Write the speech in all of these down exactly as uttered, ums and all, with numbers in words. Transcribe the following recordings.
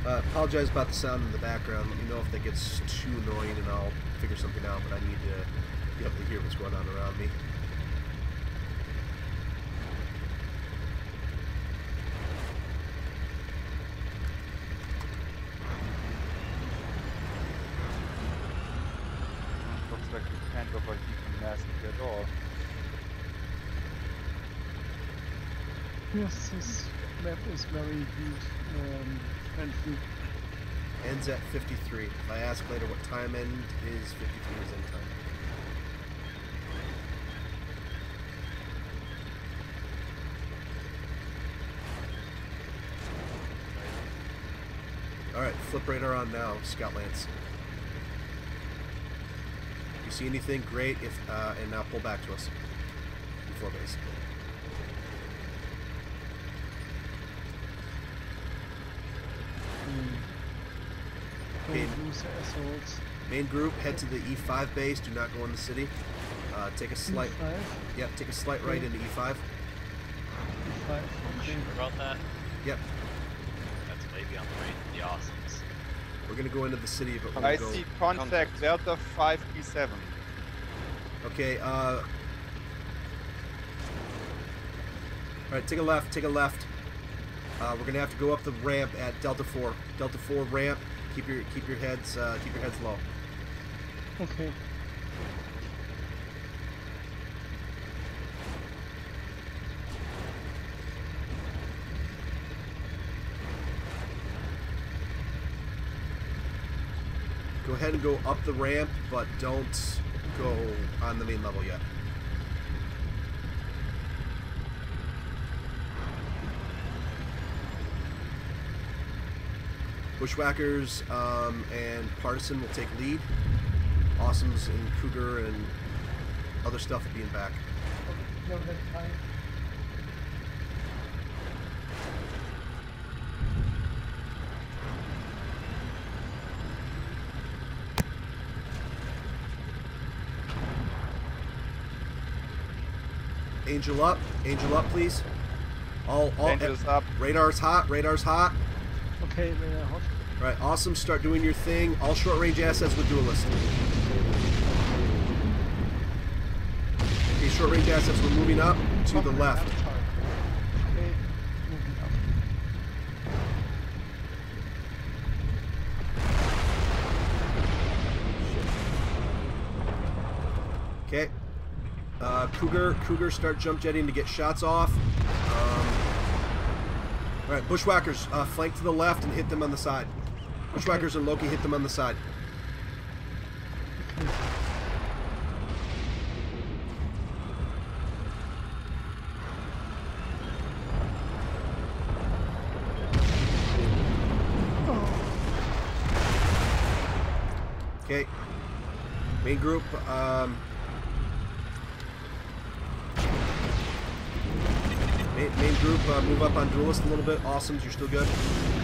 Uh, apologize about the sound in the background. Let me know if that gets too annoying and I'll figure something out, but I need to be able to hear what's going on around me. Looks like you can't overheat the mask at all. Yes, this map is very heat um, friendly. Ends at fifty-three. If I ask later what time end is, fifty-three is end time. Alright, flip radar on now, Scout Lance. If you see anything, great, if uh, and now pull back to us. Before base. Don't lose assholes. Main group, head to the E five base. Do not go in the city. Uh, take a slight. E five? Yep, take a slight right Okay. into E five. E five, okay. Sure about that? Yep. That's way beyond the range of the awesomes. We're gonna go into the city, but we're I gonna go. see contact Delta five B seven. Okay. Uh. All right, take a left. Take a left. Uh, we're gonna have to go up the ramp at Delta four. Delta four ramp. Keep your keep your heads uh, keep your heads low. Okay. Go ahead and go up the ramp, but don't go on the main level yet. Bushwhackers um, and Partisan will take lead. Awesomes and Cougar and other stuff will be in back. No, that's fine. Angel up, Angel up, please. All, all. Angel's up. Radar's hot, radar's hot. Okay, they're hot. All right, awesome. Start doing your thing. All short-range assets with duelist. Okay, short-range assets. We're moving up to the left. Okay, moving up. Okay. Uh, Cougar, Cougar, start jump jetting to get shots off. Um, all right, Bushwhackers, uh, flank to the left and hit them on the side. Bushwhackers and Loki, hit them on the side. Okay. Okay. Main group. Um, main, main group. Uh, move up on duelist a little bit. Awesomes, you're still good.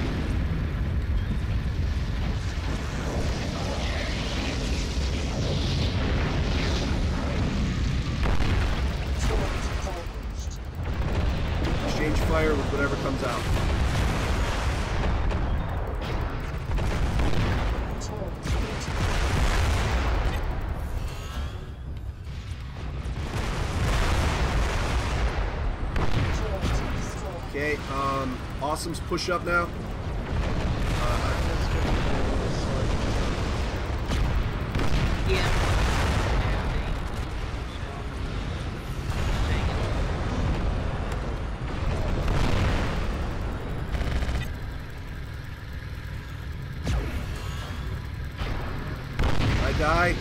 Exchange fire with whatever comes out. Okay, um, Awesomes push up now. Uh, Yeah. I die.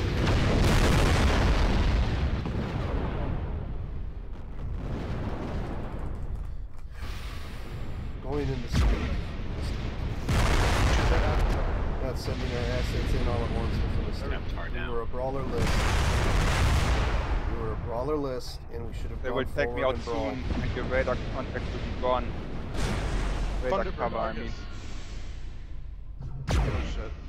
Going into speed. Not sending our assets in all at once was a mistake. Yep, hard We down. were a brawler list. We were a brawler list, and we should have They gone will take me forward out and brawl. soon, and your radar contact will be gone. Radar cover, I mean. Oh shit.